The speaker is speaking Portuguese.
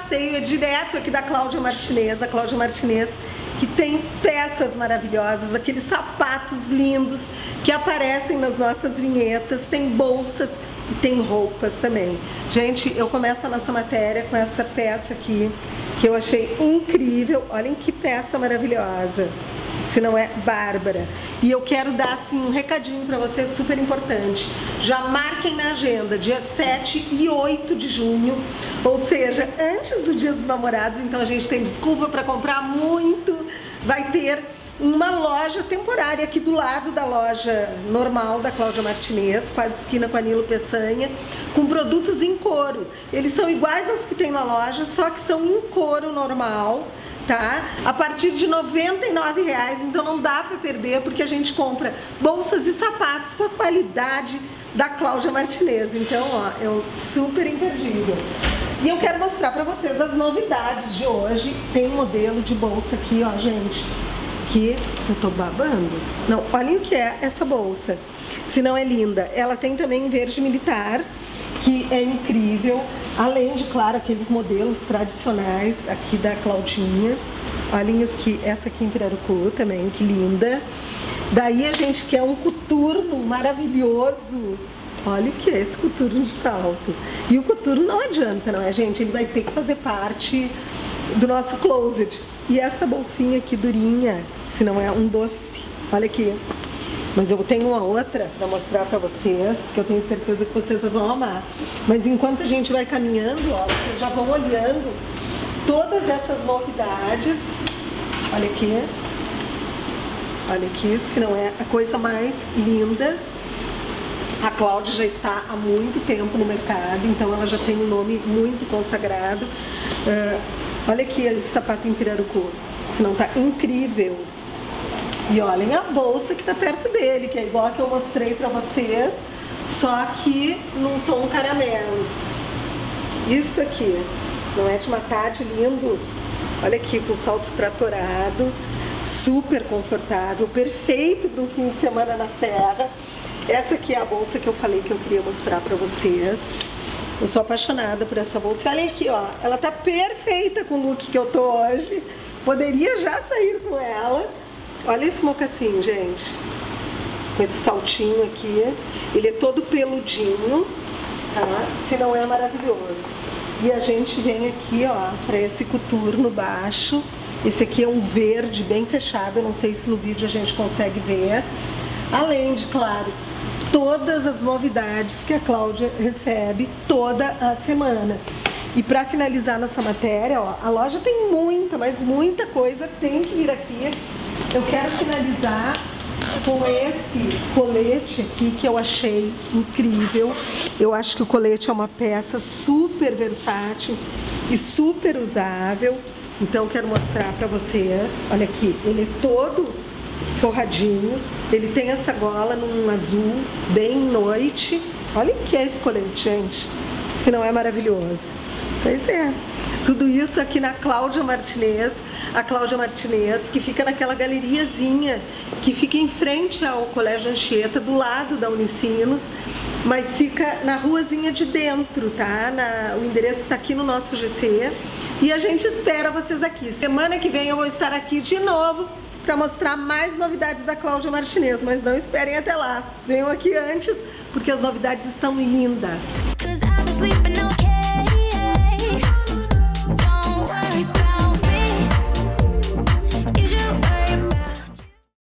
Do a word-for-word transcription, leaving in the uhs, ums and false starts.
passeio é direto aqui da Cláudia Martinez, a Cláudia Martinez que tem peças maravilhosas, aqueles sapatos lindos que aparecem nas nossas vinhetas, tem bolsas e tem roupas também. Gente, eu começo a nossa matéria com essa peça aqui, que eu achei incrível. Olhem que peça maravilhosa, se não é bárbara. E eu quero dar assim um recadinho para vocês super importante. Já marquem na agenda, dia sete e oito de junho, ou seja, antes do Dia dos Namorados, então a gente tem desculpa para comprar muito. Vai ter uma loja temporária aqui do lado da loja normal da Cláudia Martinez, quase esquina com a Nilo Peçanha, com produtos em couro. Eles são iguais aos que tem na loja, só que são em couro normal, tá? A partir de noventa e nove reais, então não dá para perder, porque a gente compra bolsas e sapatos com a qualidade da Cláudia Martinez. Então, ó, é um super imperdível. E eu quero mostrar para vocês as novidades de hoje. Tem um modelo de bolsa aqui, ó, gente, que eu tô babando. Não, olhem o que é essa bolsa, se não é linda. Ela tem também em verde militar, que é incrível, além de, claro, aqueles modelos tradicionais aqui da Claudinha. Olhem o que, essa aqui em pirarucu também, que linda. Daí a gente quer um coturno maravilhoso. Olha o que é esse coturno de salto. E o coturno não adianta, não é, gente? Ele vai ter que fazer parte do nosso closet. E essa bolsinha aqui durinha, se não é um doce. Olha aqui. Mas eu tenho uma outra para mostrar para vocês, que eu tenho certeza que vocês vão amar. Mas enquanto a gente vai caminhando, ó, vocês já vão olhando todas essas novidades. Olha aqui. Olha aqui, se não é a coisa mais linda. A Cláudia já está há muito tempo no mercado, então ela já tem um nome muito consagrado. Uh, olha aqui esse sapato em pirarucu, se não tá incrível. E olhem a bolsa que tá perto dele, que é igual a que eu mostrei pra vocês, só que num tom caramelo. Isso aqui, não é de matar, de lindo? Olha aqui, com salto tratorado, super confortável, perfeito para um fim de semana na serra. Essa aqui é a bolsa que eu falei que eu queria mostrar pra vocês. Eu sou apaixonada por essa bolsa. Olha aqui, ó, ela tá perfeita com o look que eu tô hoje. Poderia já sair com ela. Olha esse mocassim, gente, com esse saltinho aqui. Ele é todo peludinho, tá? Se não é maravilhoso. E a gente vem aqui, ó, pra esse coturno baixo. Esse aqui é um verde bem fechado, eu não sei se no vídeo a gente consegue ver. Além de, claro, todas as novidades que a Cláudia recebe toda a semana. E para finalizar nossa matéria, ó, a loja tem muita, mas muita coisa, tem que vir aqui. Eu quero finalizar com esse colete aqui que eu achei incrível. Eu acho que o colete é uma peça super versátil e super usável. Então eu quero mostrar para vocês. Olha aqui, ele é todo forradinho, ele tem essa gola num azul bem noite. Olha o que é esse colete, gente, se não é maravilhoso. Pois é, tudo isso aqui na Cláudia Martinez. A Cláudia Martinez, que fica naquela galeriazinha que fica em frente ao Colégio Anchieta, do lado da Unicinos, mas fica na ruazinha de dentro, tá? Na, o endereço está aqui no nosso G C e a gente espera vocês aqui. Semana que vem eu vou estar aqui de novo para mostrar mais novidades da Cláudia Martinez, mas não esperem até lá. Venham aqui antes, porque as novidades estão lindas.